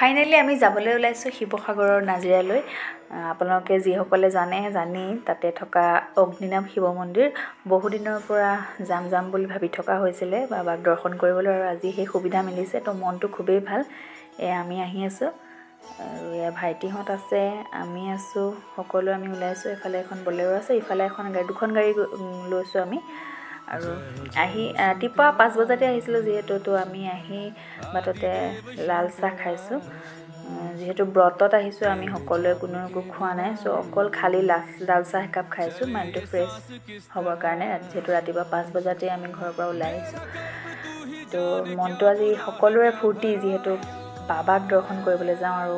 Finally আমি যাবলৈ ওলাইছোঁ শিৱসাগৰৰ নাজিৰালৈ। আপোনালোকে যিসকলে জানি তাতে থকা অগ্নিনাভ শিৱ মন্দিৰ বহুদিনৰ পৰা যাম বুলি ভাবি থকা হৈছিলে বাবাক দৰ্শন কৰিবলৈ, আৰু আজি সেই সুবিধা মিলিছে। তো মনটো খুবেই ভাল। আমি আহি আছোঁ আৰু ভাইটিহঁত আছে, আমি আছোঁ, সকলো আমি ওলাইছোঁ। এফালে এখন বলেৰো আছে, ইফালে দুখন গাড়ী লৈছোঁ আমি। আৰু ৰাতিপুৱা 5 বজাতে আহিছিলোঁ যিহেতু, তো আমি আহি বাটতে লাল চাহ খাইছোঁ। যিহেতু ব্ৰতত আহিছোঁ আমি সকলোৱে, কোনো একো খোৱা নাই, চ' অকল খালী লাল চাহ একাপ খাইছোঁ মাইণ্ডটো ফ্ৰেছ হ'বৰ কাৰণে। যিহেতু ৰাতিপুৱা 5 বজাতে আমি ঘৰৰ পৰা ওলাই আহিছোঁ। তো মনটো আজি সকলোৰে ফূৰ্তি, যিহেতু বাবাক দৰ্শন কৰিবলৈ যাওঁ। আৰু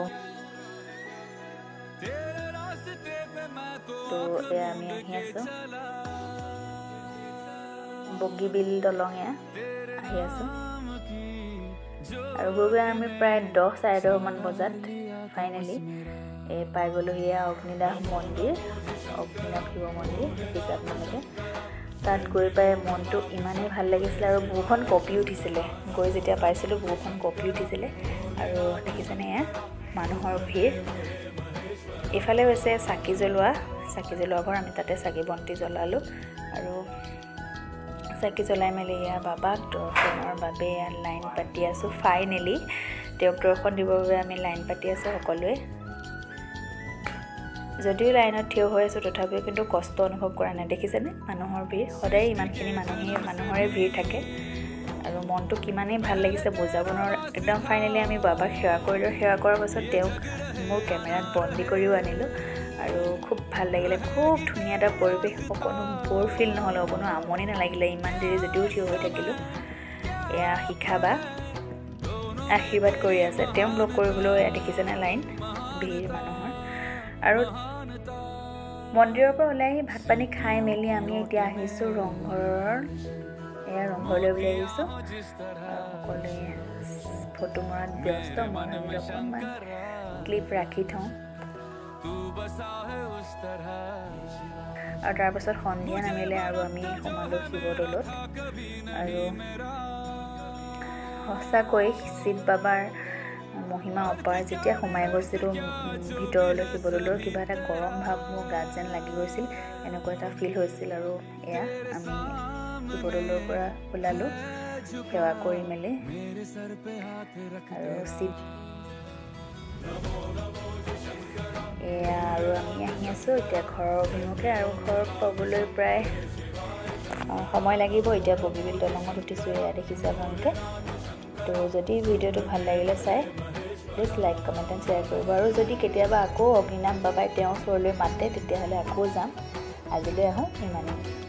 তো আমি আহি আছোঁ বগীবিল দলং, আহি আছোঁ। আৰু গৈ আমি প্ৰায় 10-10:30 মান বজাত ফাইনেলি পাই গ'লোহি অগ্নিনাভ মন্দিৰ, অগ্নিনাভ শিৱ মন্দিৰ। দেখিছে আপোনালোকে, তাত গৈ পাই মনটো ইমানেই ভাল লাগিছিলে আৰু বুকুখন কঁপি উঠিছিলে। গৈ যেতিয়া পাইছিলোঁ বুকুখন কঁপি উঠিছিলে। আৰু দেখিছেনে মানুহৰ ভিৰ। এইফালে হৈছে চাকি জ্বলোৱা ঘৰ, আমি তাতে চাকি বন্তি জ্বলালোঁ। আৰু চাকি জ্বলাই মেলি বাবাক দৰ্শনৰ বাবে লাইন পাতি আছোঁ। ফাইনেলি তেওঁক দৰ্শন দিবৰ বাবে আমি লাইন পাতি আছোঁ সকলোৱে। যদিও লাইনত থিয় হৈ আছোঁ তথাপিও কিন্তু কষ্ট অনুভৱ কৰা নাই। দেখিছেনে মানুহৰ ভিৰ, সদায় ইমানখিনি মানুহৰে ভিৰ থাকে। আৰু মনটো কিমানেই ভাল লাগিছে বুজাব নোৱাৰোঁ একদম। ফাইনেলি আমি বাবাক সেৱা কৰিলোঁ। সেৱা কৰাৰ পাছত তেওঁক মোৰ কেমেৰাত বন্দী কৰিও আনিলোঁ। আৰু খুব ভাল লাগিলে, খুব ধুনীয়া এটা পৰিৱেশ, অকণো ব'ৰ ফিল নহ'লে, অকণো আমনি নালাগিলে। ইমান দেৰি যদিও থিয় হৈ থাকিলোঁ। শিখা বা আশীৰ্বাদ কৰি আছে, তেওঁক লগ কৰিবলৈ দেখিছেনে লাইন, ভিৰ মানুহৰ। আৰু মন্দিৰৰ পৰা ওলাই আহি ভাত পানী খাই মেলি আমি এতিয়া আহিছোঁ ৰংঘৰৰ। ৰংঘৰলৈ বুলি আহিছোঁ। সকলোৱে ফটো মৰাত ব্যস্ত, মই ভাবিলোঁ অকণমান ক্লিপ ৰাখি থওঁ। আৰু তাৰপাছত সন্ধিয়া নামিলে আৰু আমি সোমালোঁ শিৱদৌলত। আৰু সঁচাকৈ শিৱ বাবাৰ মহিমা অপাৰ। যেতিয়া সোমাই গৈছিলোঁ ভিতৰলৈ শিৱদৌলৰ, কিবা এটা গৰম ভাৱ মোৰ গাত যেন লাগি গৈছিল, এনেকুৱা এটা ফিল হৈছিল। আৰু আমি শিৱদৌলৰ পৰা ওলালোঁ সেৱা কৰি মেলি। আৰু আমি আহি আছোঁ এতিয়া ঘৰৰ অভিমুখে। আৰু ঘৰ পাবলৈ প্ৰায় সময় লাগিব। এতিয়া বগীবিল দলঙত উঠিছোঁ, দেখিছে আপোনালোকে। তো যদি ভিডিঅ'টো ভাল লাগিলে please like, comment and share কৰিব। আৰু যদি কেতিয়াবা আকৌ অগ্নিনাভ বাবাই তেওঁৰ ওচৰলৈ মাতে তেতিয়াহ'লে আকৌ যাম। আজিলৈ আহোঁ ইমানেই।